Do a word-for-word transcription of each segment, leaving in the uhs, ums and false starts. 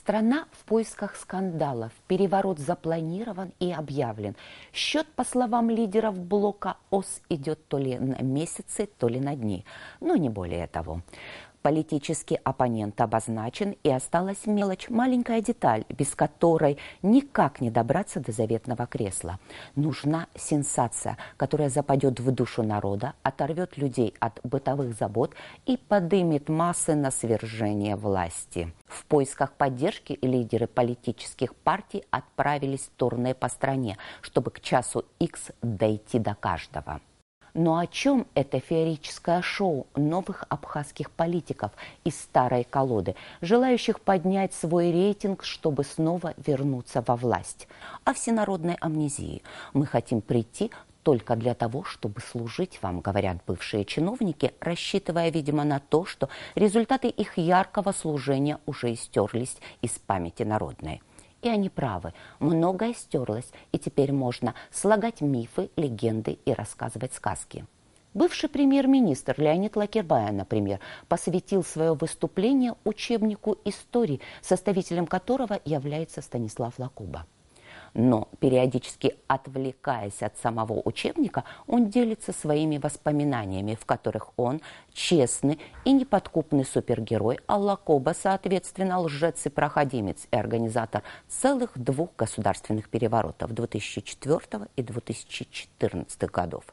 Страна в поисках скандалов. Переворот запланирован и объявлен. Счет, по словам лидеров блока ОС, идет то ли на месяцы, то ли на дни. Но не более того. Политический оппонент обозначен, и осталась мелочь, маленькая деталь, без которой никак не добраться до заветного кресла. Нужна сенсация, которая западет в душу народа, оторвет людей от бытовых забот и подымет массы на свержение власти. В поисках поддержки лидеры политических партий отправились в турне по стране, чтобы к часу икс дойти до каждого. Но о чем это феерическое шоу новых абхазских политиков из старой колоды, желающих поднять свой рейтинг, чтобы снова вернуться во власть? О всенародной амнезии. Мы хотим прийти только для того, чтобы служить вам, говорят бывшие чиновники, рассчитывая, видимо, на то, что результаты их яркого служения уже истерлись из памяти народной. И они правы. Многое стерлось, и теперь можно слагать мифы, легенды и рассказывать сказки. Бывший премьер-министр Леонид Лакербая, например, посвятил свое выступление учебнику истории, составителем которого является Станислав Лакоба. Но, периодически отвлекаясь от самого учебника, он делится своими воспоминаниями, в которых он честный и неподкупный супергерой, а Лакоба, соответственно, лжец и проходимец и организатор целых двух государственных переворотов две тысячи четвёртого и две тысячи четырнадцатого годов.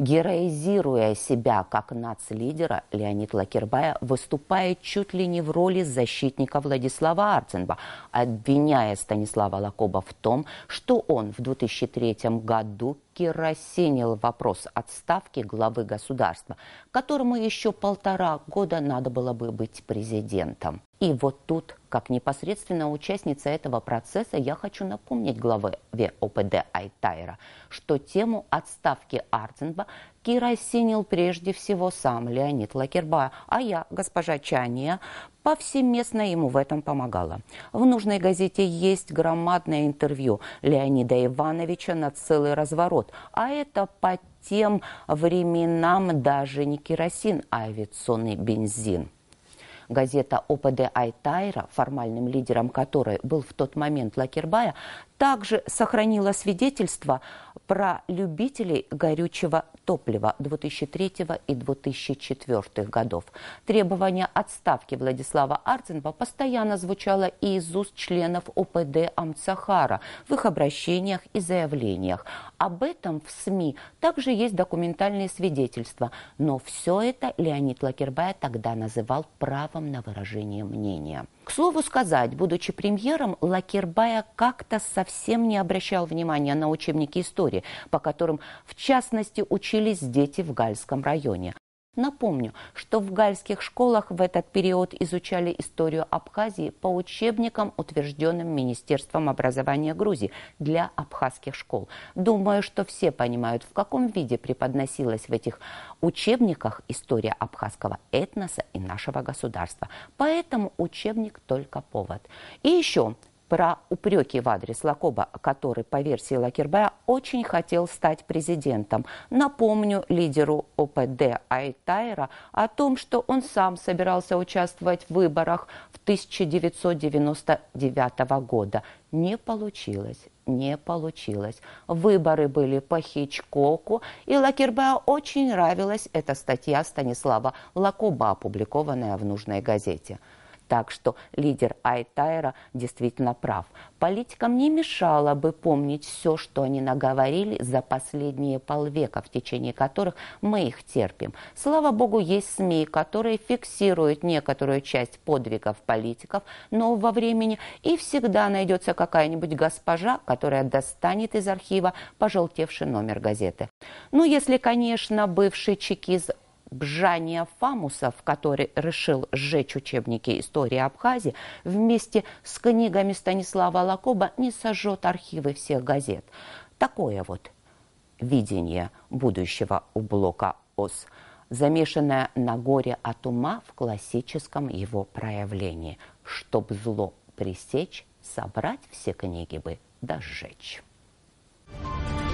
Героизируя себя как нацлидера, Леонид Лакербая выступает чуть ли не в роли защитника Владислава Арцинба, обвиняя Станислава Лакоба в том, что он в две тысячи третьем году керосинил вопрос отставки главы государства, которому еще полтора года надо было бы быть президентом. И вот тут, как непосредственная участница этого процесса, я хочу напомнить главе ОПД Айтайра, что тему отставки Арцинба керосинил прежде всего сам Леонид Лакербая, а я, госпожа Чания, повсеместно ему в этом помогала. В нужной газете есть громадное интервью Леонида Ивановича на целый разворот, а это по тем временам даже не керосин, а авиационный бензин. Газета ОПД Айтайра, формальным лидером которой был в тот момент Лакербая, также сохранила свидетельства про любителей горючего топлива две тысячи третьего и две тысячи четвёртого годов. Требование отставки Владислава Арцинба постоянно звучало и из уст членов ОПД Амцахара в их обращениях и заявлениях. Об этом в СМИ также есть документальные свидетельства, но все это Леонид Лакербая тогда называл правом на выражение мнения. К слову сказать, будучи премьером, Лакербая как-то совсем не обращал внимания на учебники истории, по которым, в частности, учились дети в Гальском районе. Напомню, что в гальских школах в этот период изучали историю Абхазии по учебникам, утвержденным Министерством образования Грузии для абхазских школ. Думаю, что все понимают, в каком виде преподносилась в этих учебниках история абхазского этноса и нашего государства. Поэтому учебник только повод. И еще про упреки в адрес Лакоба, который, по версии Лакербая, очень хотел стать президентом. Напомню лидеру ОПД Айтайра о том, что он сам собирался участвовать в выборах в тысяча девятьсот девяносто девятого года. Не получилось. Не получилось. Выборы были по Хичкоку, и Лакербаю очень нравилась эта статья Станислава Лакоба, опубликованная в нужной газете. Так что лидер Айтайра действительно прав. Политикам не мешало бы помнить все, что они наговорили за последние полвека, в течение которых мы их терпим. Слава богу, есть СМИ, которые фиксируют некоторую часть подвигов политиков нового времени, и всегда найдется какая-нибудь госпожа, которая достанет из архива пожелтевший номер газеты. Ну, если, конечно, бывший чекист Бжания Фамусов, который решил сжечь учебники истории Абхазии, вместе с книгами Станислава Лакоба не сожжет архивы всех газет. Такое вот видение будущего у блока ОС, замешанное на горе от ума в классическом его проявлении. Чтоб зло пресечь, собрать все книги бы да сжечь.